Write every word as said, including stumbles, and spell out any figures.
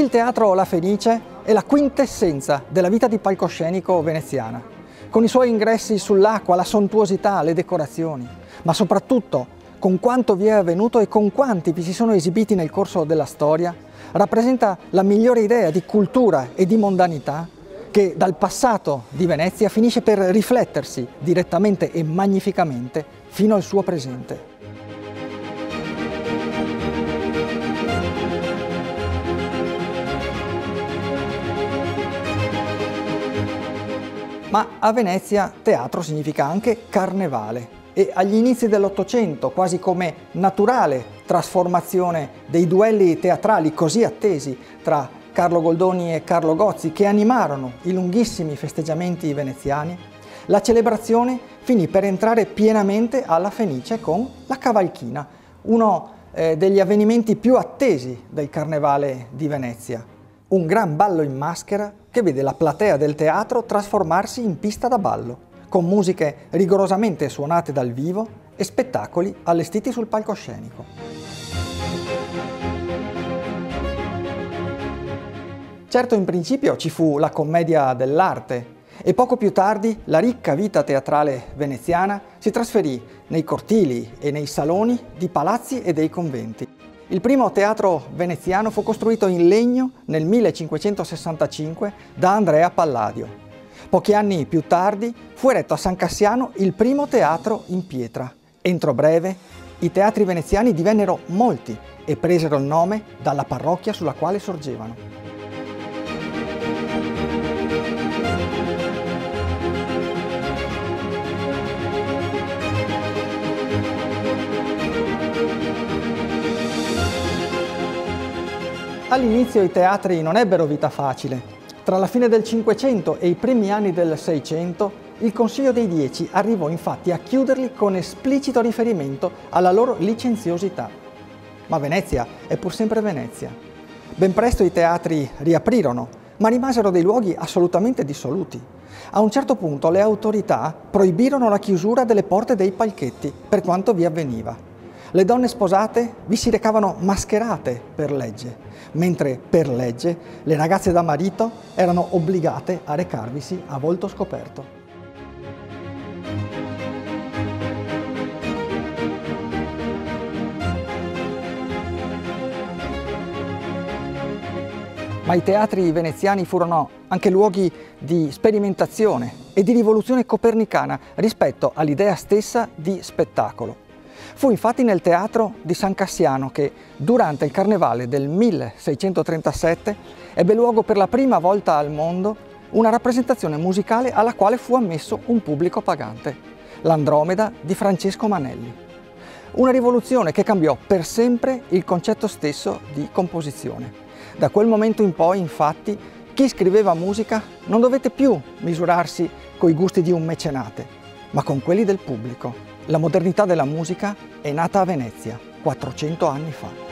Il teatro La Fenice è la quintessenza della vita di palcoscenico veneziana, con i suoi ingressi sull'acqua, la sontuosità, le decorazioni, ma soprattutto con quanto vi è avvenuto e con quanti vi si sono esibiti nel corso della storia, rappresenta la migliore idea di cultura e di mondanità che dal passato di Venezia finisce per riflettersi direttamente e magnificamente fino al suo presente. Ma a Venezia teatro significa anche carnevale e agli inizi dell'Ottocento, quasi come naturale trasformazione dei duelli teatrali così attesi tra Carlo Goldoni e Carlo Gozzi, che animarono i lunghissimi festeggiamenti veneziani, la celebrazione finì per entrare pienamente alla Fenice con la Cavalchina, uno eh, degli avvenimenti più attesi del Carnevale di Venezia. Un gran ballo in maschera che vede la platea del teatro trasformarsi in pista da ballo, con musiche rigorosamente suonate dal vivo e spettacoli allestiti sul palcoscenico. Certo, in principio ci fu la commedia dell'arte e poco più tardi la ricca vita teatrale veneziana si trasferì nei cortili e nei saloni di palazzi e dei conventi. Il primo teatro veneziano fu costruito in legno nel millecinquecentosessantacinque da Andrea Palladio. Pochi anni più tardi fu eretto a San Cassiano il primo teatro in pietra. Entro breve i teatri veneziani divennero molti e presero il nome dalla parrocchia sulla quale sorgevano. All'inizio i teatri non ebbero vita facile. Tra la fine del Cinquecento e i primi anni del Seicento, il Consiglio dei Dieci arrivò infatti a chiuderli con esplicito riferimento alla loro licenziosità. Ma Venezia è pur sempre Venezia. Ben presto i teatri riaprirono, ma rimasero dei luoghi assolutamente dissoluti. A un certo punto le autorità proibirono la chiusura delle porte dei palchetti, per quanto vi avveniva. Le donne sposate vi si recavano mascherate per legge, mentre per legge le ragazze da marito erano obbligate a recarvisi a volto scoperto. Ma i teatri veneziani furono anche luoghi di sperimentazione e di rivoluzione copernicana rispetto all'idea stessa di spettacolo. Fu infatti nel teatro di San Cassiano che, durante il Carnevale del milleseicentotrentasette, ebbe luogo per la prima volta al mondo una rappresentazione musicale alla quale fu ammesso un pubblico pagante, l'Andromeda di Francesco Manelli. Una rivoluzione che cambiò per sempre il concetto stesso di composizione. Da quel momento in poi, infatti, chi scriveva musica non dovette più misurarsi coi gusti di un mecenate, ma con quelli del pubblico. La modernità della musica è nata a Venezia, quattrocento anni fa.